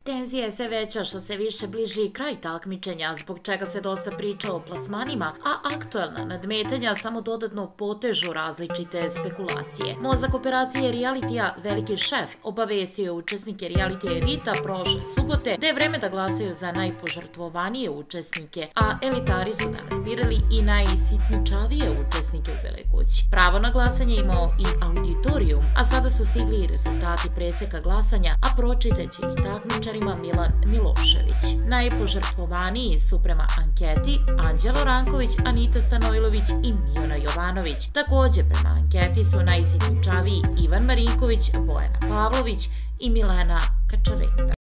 Tenzija je sve veća što se više bliži kraj takmičenja, zbog čega se dosta priča o plasmanima, a aktuelna nadmetanja samo dodatno potežu različite spekulacije. Mozak operacije realitija Veliki šef obavestio je učesnike realitija Elita prošle subote da je vreme da glasaju za najpožrtvovanije učesnike, a elitari su danas birali i najsitničavije učesnike u Beloj kući. Pravo na glasanje imao i auditorijum, a sada su stigli i rezultati preseka glasanja, a pročitaće ih takmičarima Milan Milošević. Najpožrtvovaniji su prema anketi Anđelo Ranković, Anita Stanojlović i Mijona Jovanović. Također prema anketi su najsitničaviji Ivan Marinković, Bojana Pavlović i Milena Kačaveta.